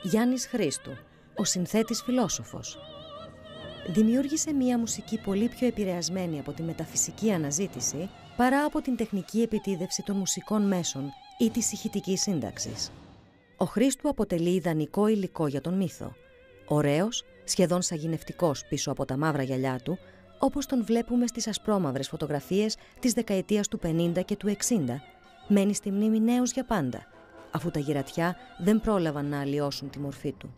Γιάννης Χρήστου, ο συνθέτης φιλόσοφος. Δημιούργησε μία μουσική πολύ πιο επηρεασμένη από τη μεταφυσική αναζήτηση παρά από την τεχνική επιτίδευση των μουσικών μέσων ή της ηχητικής σύνταξης. Ο Χρήστου αποτελεί ιδανικό υλικό για τον μύθο. Ωραίος, σχεδόν σαγηνευτικός πίσω από τα μαύρα γυαλιά του, όπως τον βλέπουμε στις ασπρόμαυρες φωτογραφίες της δεκαετίας του 50 και του 60, μένει στη μνήμη νέος για πάντα, αφού τα γυρατιά δεν πρόλαβαν να αλλοιώσουν τη μορφή του.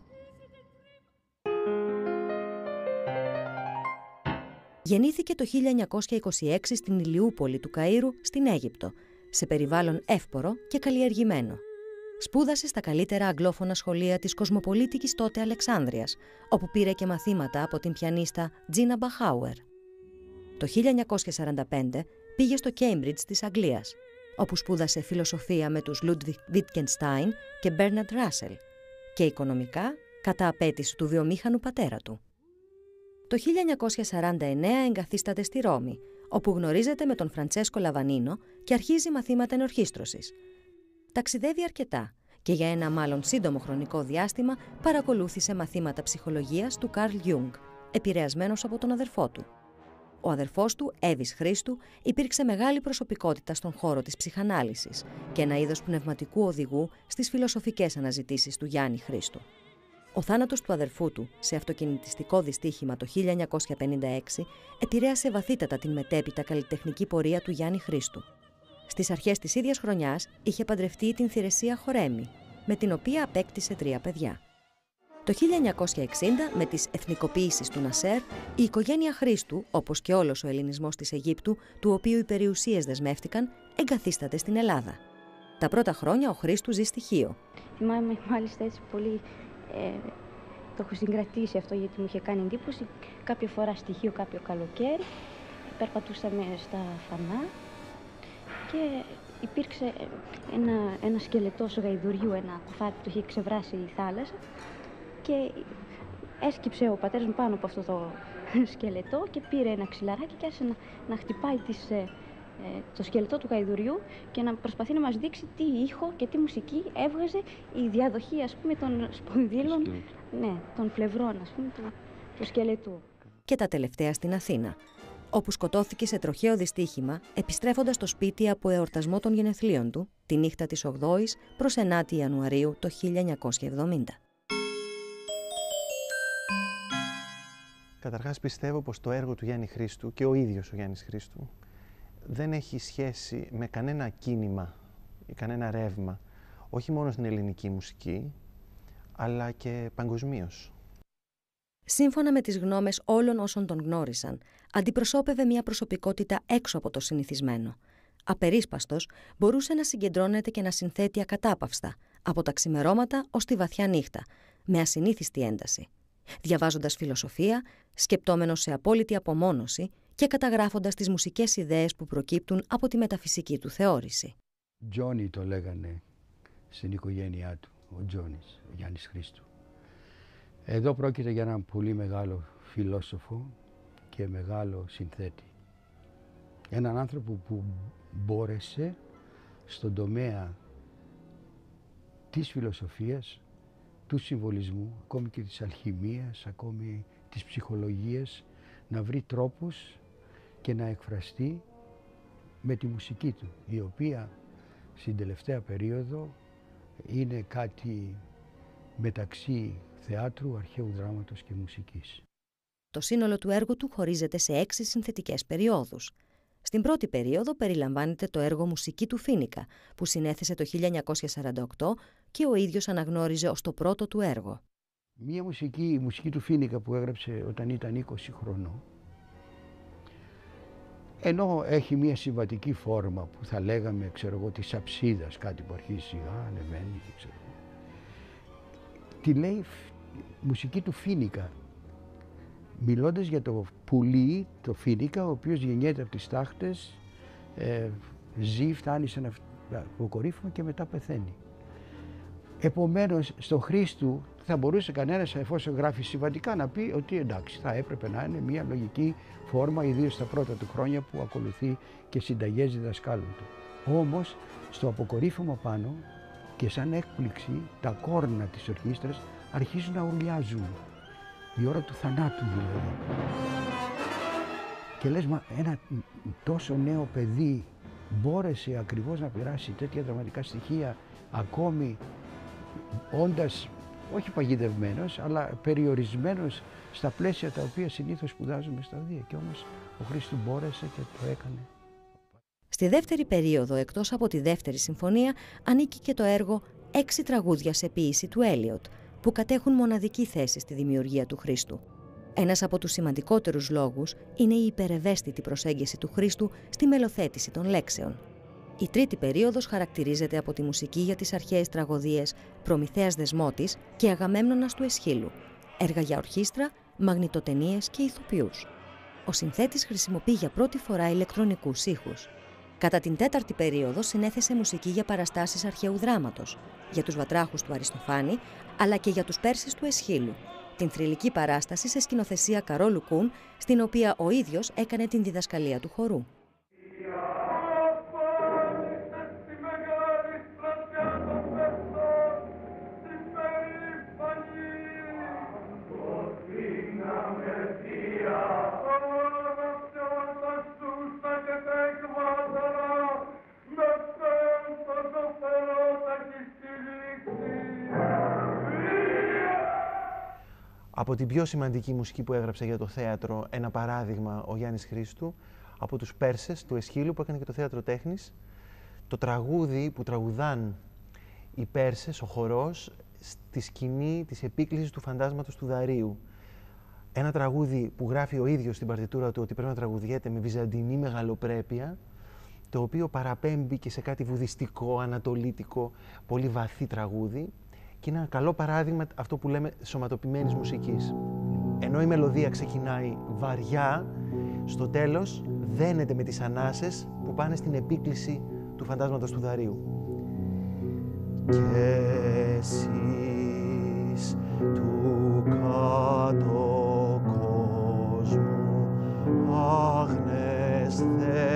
Γεννήθηκε το 1926 στην Ηλιούπολη του Καΐρου, στην Αίγυπτο, σε περιβάλλον εύπορο και καλλιεργημένο. Σπούδασε στα καλύτερα αγγλόφωνα σχολεία της κοσμοπολίτικης τότε Αλεξάνδρειας, όπου πήρε και μαθήματα από την πιανίστα Τζίνα Μπαχάουερ. Το 1945 πήγε στο Cambridge της Αγγλίας, όπου σπούδασε φιλοσοφία με τους Ludwig Wittgenstein και Bernard Russell και οικονομικά κατά απέτηση του βιομήχανου πατέρα του. Το 1949 εγκαθίσταται στη Ρώμη, όπου γνωρίζεται με τον Φραντσέσκο Λαβανίνο και αρχίζει μαθήματα ενορχήστρωσης. Ταξιδεύει αρκετά και για ένα μάλλον σύντομο χρονικό διάστημα παρακολούθησε μαθήματα ψυχολογίας του Καρλ Γιούγκ, επηρεασμένος από τον αδερφό του. Ο αδερφός του, Έβης Χρήστου, υπήρξε μεγάλη προσωπικότητα στον χώρο της ψυχανάλυσης και ένα είδος πνευματικού οδηγού στις φιλοσοφικές αναζητήσεις του Γιάννη Χρήστου. Ο θάνατος του αδερφού του σε αυτοκινητιστικό δυστύχημα το 1956 επηρέασε βαθύτατα την μετέπειτα καλλιτεχνική πορεία του Γιάννη Χρήστου. Στις αρχές της ίδιας χρονιάς είχε παντρευτεί την Θηρεσία Χορέμη, με την οποία απέκτησε 3 παιδιά. Το 1960, με τις εθνικοποίησεις του Νασέρ, η οικογένεια Χρήστου, όπως και όλος ο ελληνισμός της Αιγύπτου, του οποίου οι περιουσίες δεσμεύτηκαν, εγκαθίσταται στην Ελλάδα. Τα πρώτα χρόνια ο Χρήστου ζει στη Χίο. Θυμάμαι μάλιστα έτσι πολύ, το έχω συγκρατήσει αυτό γιατί μου είχε κάνει εντύπωση. Κάποια φορά στη Χίο, κάποιο καλοκαίρι, περπατούσαμε στα Φανά και υπήρξε ένα σκελετός γαϊδουριού, ένα κουφάρι που το είχε ξεβράσει η θάλασσα και έσκυψε ο πατέρας μου πάνω από αυτό το σκελετό και πήρε ένα ξυλαράκι και άρχισε να χτυπάει το σκελετό του γαϊδουριού και να προσπαθεί να μας δείξει τι ήχο και τι μουσική έβγαζε η διαδοχή, ας πούμε, των σπονδύλων, των πλευρών, ας πούμε, του σκελετού. Και τα τελευταία στην Αθήνα, όπου σκοτώθηκε σε τροχαίο δυστύχημα επιστρέφοντας στο σπίτι από εορτασμό των γενεθλίων του τη νύχτα της 8ης προς 9η Ιανουαρίου το 1970. Καταρχάς πιστεύω πως το έργο του Γιάννη Χρήστου και ο ίδιος ο Γιάννης Χρήστου δεν έχει σχέση με κανένα κίνημα ή κανένα ρεύμα, όχι μόνο στην ελληνική μουσική, αλλά και παγκοσμίως. Σύμφωνα με τις γνώμες όλων όσων τον γνώρισαν, αντιπροσώπευε μια προσωπικότητα έξω από το συνηθισμένο. Απερίσπαστος, μπορούσε να συγκεντρώνεται και να συνθέτει ακατάπαυστα, από τα ξημερώματα ως τη βαθιά νύχτα, με ασυνήθιστη ένταση, διαβάζοντας φιλοσοφία, σκεπτόμενος σε απόλυτη απομόνωση και καταγράφοντας τις μουσικές ιδέες που προκύπτουν από τη μεταφυσική του θεώρηση. Τζόνι το λέγανε στην οικογένειά του, ο Τζόνις, ο Γιάννης Χρήστου. Εδώ πρόκειται για έναν πολύ μεγάλο φιλόσοφο και μεγάλο συνθέτη. Έναν άνθρωπο που μπόρεσε στον τομέα της φιλοσοφίας, του συμβολισμού, ακόμη και της αλχημίας, ακόμη της ψυχολογίας, να βρει τρόπους και να εκφραστεί με τη μουσική του, η οποία στην τελευταία περίοδο είναι κάτι μεταξύ θεάτρου, αρχαίου δράματος και μουσικής. Το σύνολο του έργου του χωρίζεται σε 6 συνθετικές περιόδους. Στην πρώτη περίοδο περιλαμβάνεται το έργο «Μουσική του Φοίνικα», που συνέθεσε το 1948 και ο ίδιος αναγνώριζε ως το πρώτο του έργο. Μία η μουσική του Φοίνικα που έγραψε όταν ήταν 20 χρονών, ενώ έχει μία συμβατική φόρμα που θα λέγαμε, ξέρω εγώ, της αψίδας, κάτι που αρχίζει σιγά, ανεβαίνει και ξέρω εγώ. Τη λέει μουσική του Φοίνικα, μιλώντας για το πουλί, το Φοίνικα, ο οποίος γεννιέται από τις τάχτες, ζει, φτάνει σε ένα αποκορύφωμα και μετά πεθαίνει. Επομένως, στο Χρήστου θα μπορούσε κανένας, εφόσον γράφει συμβατικά, να πει ότι εντάξει, θα έπρεπε να είναι μια λογική φόρμα, ιδίως στα πρώτα του χρόνια που ακολουθεί και συνταγές διδασκάλων του. Όμως, στο αποκορύφωμα πάνω και σαν έκπληξη, τα κόρνα της ορχήστρας αρχίζουν να ουρλιάζουν. Η ώρα του θανάτου δηλαδή. Και λες, μα ένα τόσο νέο παιδί μπόρεσε ακριβώς να περάσει τέτοια δραματικά στοιχεία, ακόμη όντας όχι παγιδευμένος, αλλά περιορισμένος στα πλαίσια τα οποία συνήθως σπουδάζουμε στα δύο. Και όμως ο Χρήστου μπόρεσε και το έκανε. Στη δεύτερη περίοδο, εκτός από τη δεύτερη συμφωνία, ανήκει και το έργο 6 τραγούδια σε ποίηση του Έλιοτ, που κατέχουν μοναδική θέση στη δημιουργία του Χρήστου. Ένας από τους σημαντικότερους λόγους είναι η υπερευαίσθητη προσέγγιση του Χρήστου στη μελοθέτηση των λέξεων. Η τρίτη περίοδος χαρακτηρίζεται από τη μουσική για τις αρχαίες τραγωδίες «Προμηθέας Δεσμότης» και «Αγαμέμνονας του Εσχύλου», έργα για ορχήστρα, μαγνητοτενίες και ηθοποιούς. Ο συνθέτης χρησιμοποιεί για πρώτη φορά ηλεκτρονικούς ήχους. Κατά την τέταρτη περίοδο συνέθεσε μουσική για παραστάσεις αρχαίου δράματος, για τους βατράχους του Αριστοφάνη, αλλά και για τους Πέρσες του Εσχύλου, την θρυλική παράσταση σε σκηνοθεσία Καρόλου Κούν, στην οποία ο ίδιος έκανε την διδασκαλία του χορού. Από την πιο σημαντική μουσική που έγραψε για το θέατρο, ένα παράδειγμα, ο Γιάννης Χρήστου, από τους Πέρσες του Εσχύλου που έκανε και το θέατρο τέχνης, το τραγούδι που τραγουδάν οι Πέρσες, ο χορός, στη σκηνή της επίκλησης του φαντάσματος του Δαρίου. Ένα τραγούδι που γράφει ο ίδιος στην παρτιτούρα του ότι πρέπει να τραγουδιέται με βυζαντινή μεγαλοπρέπεια, το οποίο παραπέμπει και σε κάτι βουδιστικό, ανατολίτικο, πολύ βαθύ τραγούδι. Και είναι ένα καλό παράδειγμα αυτό που λέμε σωματοποιημένης μουσικής. Ενώ η μελωδία ξεκινάει βαριά, στο τέλος δένεται με τις ανάσες που πάνε στην επίκληση του φαντάσματος του Δαρίου. Και εσείς του κάτω κόσμου άγνες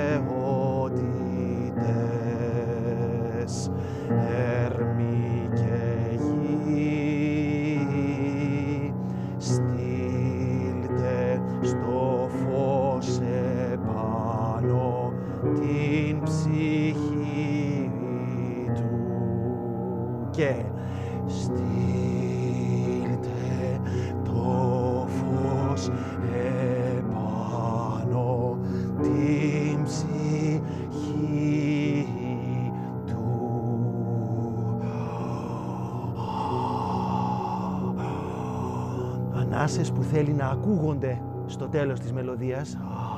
θεότητες, έρμοι και γη, στείλτε στο φως επάνω την ψυχή του και στείλτε το φως επάνω την ψυχή του. Ανάσες που θέλει να ακούγονται στο τέλος της μελωδίας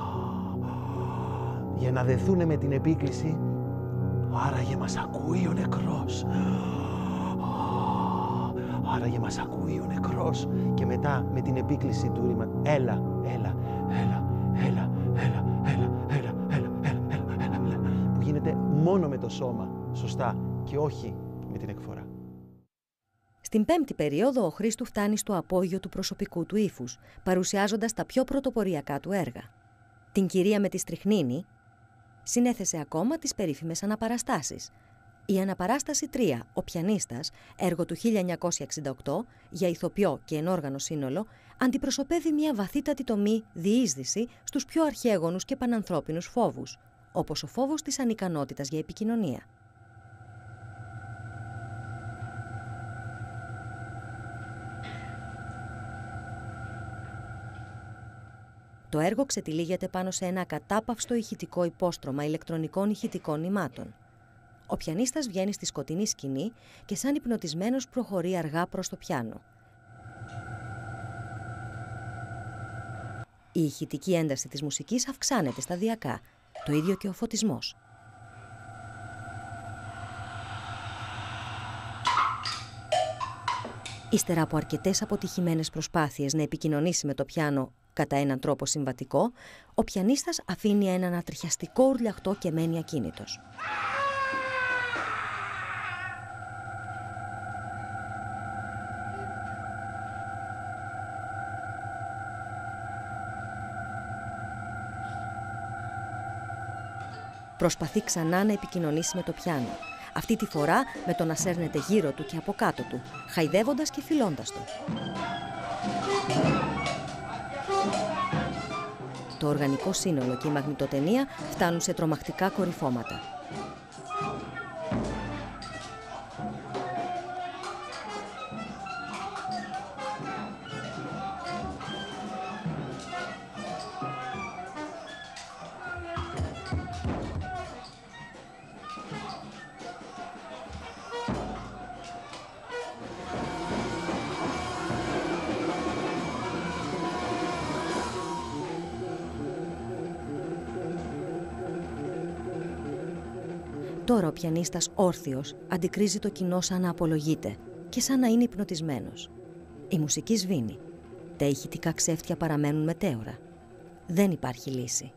για να δεθούνε με την επίκληση. Άραγε μας ακούει ο νεκρός. Άραγε μας ακούει ο νεκρός. Και μετά με την επίκληση του ρήμα. Έλα, έλα, έλα, έλα, έλα, έλα, έλα, έλα, έλα, έλα, που γίνεται μόνο με το σώμα, σωστά, και όχι με την εκφορά. Στην πέμπτη περίοδο, ο Χρήστου φτάνει στο απόγειο του προσωπικού του ύφους, παρουσιάζοντας τα πιο πρωτοποριακά του έργα. Την Κυρία με τη Στριχνίνη συνέθεσε ακόμα τις περίφημες αναπαραστάσεις. Η Αναπαράσταση 3, ο Πιανίστας, έργο του 1968, για ηθοποιό και ενόργανο σύνολο, αντιπροσωπεύει μια βαθύτατη τομή διείσδυση στους πιο αρχαίγονους και πανανθρώπινους φόβους, όπως ο φόβος της ανικανότητας για επικοινωνία. Το έργο ξετυλίγεται πάνω σε ένα ακατάπαυστο ηχητικό υπόστρωμα ηλεκτρονικών ηχητικών νημάτων. Ο πιανίστας βγαίνει στη σκοτεινή σκηνή και σαν υπνοτισμένος προχωρεί αργά προς το πιάνο. Η ηχητική ένταση της μουσικής αυξάνεται σταδιακά, το ίδιο και ο φωτισμός. Ύστερα από αρκετές αποτυχημένες προσπάθειες να επικοινωνήσει με το πιάνο κατά έναν τρόπο συμβατικό, ο πιανίστας αφήνει έναν ατριχιαστικό ουρλιαχτό και μένει ακίνητος. Προσπαθεί ξανά να επικοινωνήσει με το πιάνο, Αυτή τη φορά με το να σέρνεται γύρω του και από κάτω του, χαϊδεύοντας και φιλώντας το. Το οργανικό σύνολο και η μαγνητοτενία φτάνουν σε τρομακτικά κορυφώματα. Τώρα ο πιανίστας όρθιος αντικρίζει το κοινό σαν να απολογείται και σαν να είναι υπνοτισμένος. Η μουσική σβήνει. Τα ηχητικά ξέφτια παραμένουν μετέωρα. Δεν υπάρχει λύση.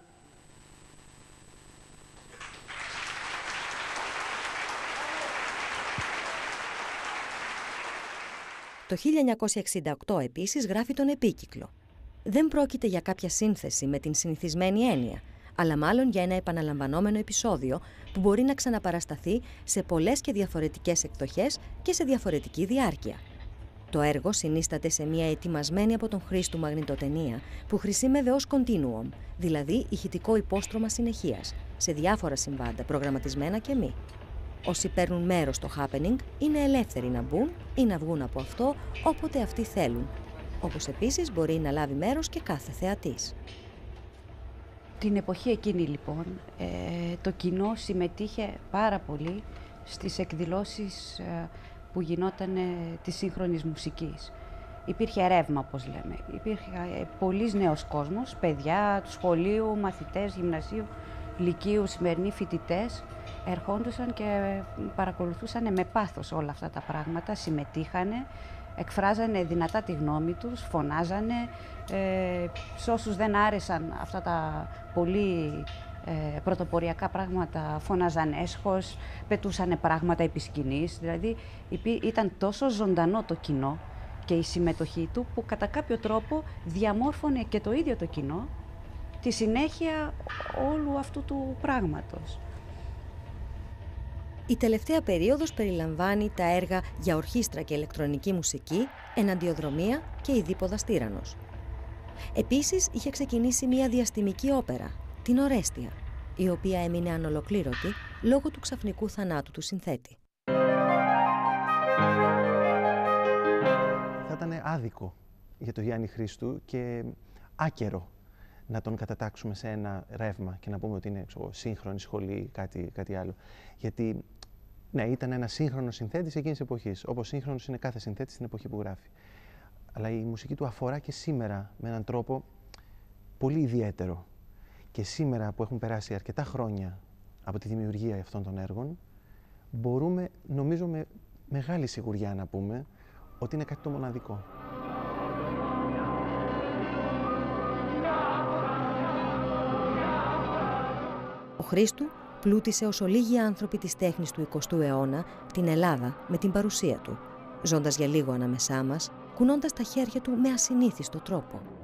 Το 1968 επίσης γράφει τον Επίκυκλο. Δεν πρόκειται για κάποια σύνθεση με την συνηθισμένη έννοια, αλλά μάλλον για ένα επαναλαμβανόμενο επεισόδιο που μπορεί να ξαναπαρασταθεί σε πολλές και διαφορετικές εκδοχές και σε διαφορετική διάρκεια. Το έργο συνίσταται σε μια ετοιμασμένη από τον Χρήστου μαγνητοτενία που χρησιμεύε ως continuum, δηλαδή ηχητικό υπόστρωμα συνεχείας, σε διάφορα συμβάντα, προγραμματισμένα και μη. Όσοι παίρνουν μέρος στο happening είναι ελεύθεροι να μπουν ή να βγουν από αυτό όποτε αυτοί θέλουν, όπως επίσης μπορεί να λάβει μέρος και κάθε θεατής. Την εποχή εκείνη λοιπόν το κοινό συμμετείχε πάρα πολύ στις εκδηλώσεις που γινόταν της σύγχρονης μουσικής. Υπήρχε ρεύμα, όπως λέμε. Υπήρχε πολλής νέος κόσμος, παιδιά του σχολείου, μαθητές, γυμνασίου, λυκείου, σημερινοί φοιτητές, ερχόντουσαν και παρακολουθούσαν με πάθος όλα αυτά τα πράγματα, συμμετείχανε, εκφράζανε δυνατά τη γνώμη τους, φωνάζανε, σε όσους δεν άρεσαν αυτά τα πολύ πρωτοποριακά πράγματα φωνάζαν έσχος, πετούσανε πράγματα επί σκηνής, δηλαδή ήταν τόσο ζωντανό το κοινό και η συμμετοχή του που κατά κάποιο τρόπο διαμόρφωνε και το ίδιο το κοινό τη συνέχεια όλου αυτού του πράγματος. Η τελευταία περίοδος περιλαμβάνει τα έργα για ορχήστρα και ηλεκτρονική μουσική, Εναντιοδρομία και η Δίποδα Στήρανος. Επίσης, είχε ξεκινήσει μια διαστημική όπερα, την Ορέστια, η οποία έμεινε ανολοκλήρωτη λόγω του ξαφνικού θανάτου του συνθέτη. Θα ήταν άδικο για τον Γιάννη Χρήστου και άκερο να τον κατατάξουμε σε ένα ρεύμα και να πούμε ότι είναι σύγχρονη σχολή ή κάτι άλλο. Γιατί, ναι, ήταν ένα σύγχρονο συνθέτης εκείνης της εποχής, όπως σύγχρονος είναι κάθε συνθέτης στην εποχή που γράφει. Αλλά η μουσική του αφορά και σήμερα με έναν τρόπο πολύ ιδιαίτερο. Και σήμερα που έχουν περάσει αρκετά χρόνια από τη δημιουργία αυτών των έργων, μπορούμε, νομίζω, με μεγάλη σιγουριά να πούμε ότι είναι κάτι το μοναδικό. Ο Χρήστου πλούτησε όσο λίγοι άνθρωποι της τέχνης του 20ου αιώνα την Ελλάδα με την παρουσία του, ζώντας για λίγο ανάμεσά μας, κουνώντας τα χέρια του με ασυνήθιστο τρόπο.